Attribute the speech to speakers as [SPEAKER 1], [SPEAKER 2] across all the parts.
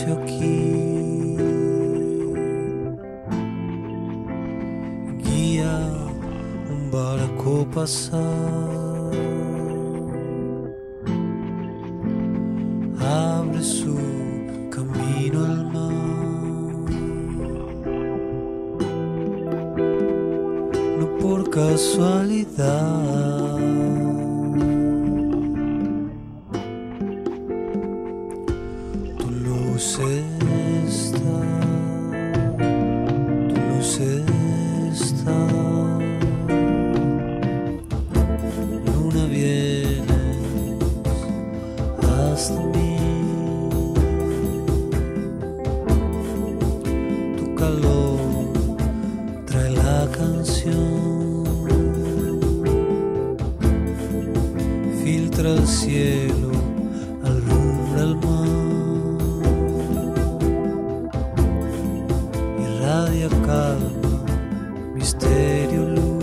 [SPEAKER 1] espacio aquí. Guía un barco pasar, abre su camino al mar, no por casualidad. Tu luz está, tu luz está. Luna, vienes hasta mí. Tu calor trae la canción, filtra el cielo, alumbra el mar, irradia calma, misterio, luz.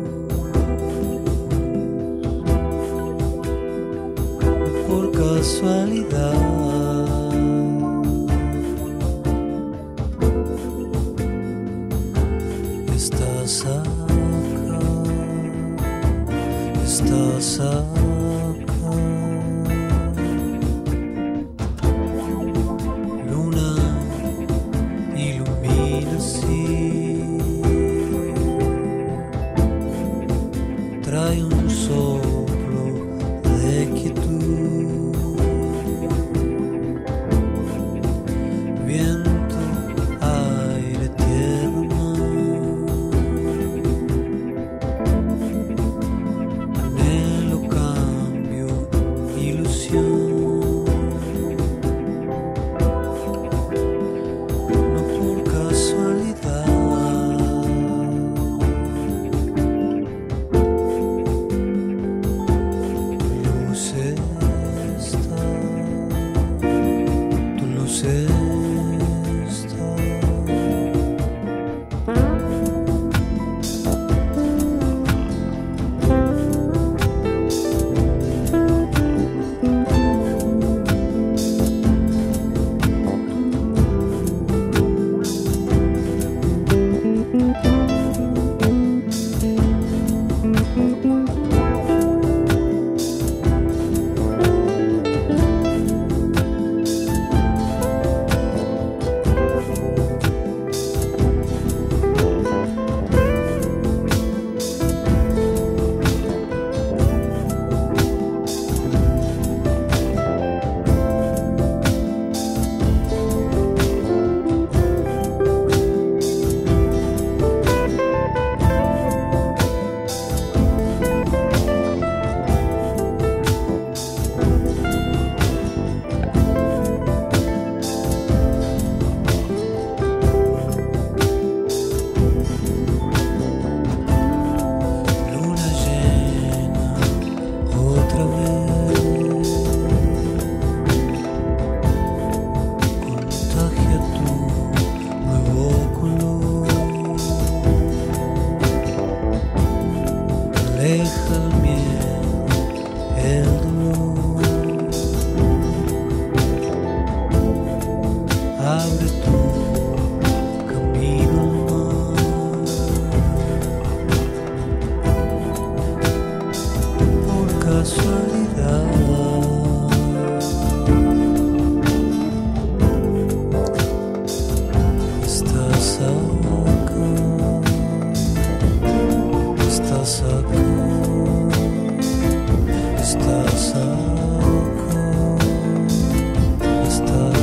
[SPEAKER 1] No por casualidad. Estás acá, estás acá. Luna, ilumina así, trae un soplo de quietud, viento, aire, tierra, anhelo, cambio, ilusión. No por casualidad. Tu luz está, tu luz está. Luna llena otra vez, contagia tu nuevo color, aleja el miedo, el dolor, abre tu camino al mar. Por casualidad. Estás acá, estás acá, estás acá, estás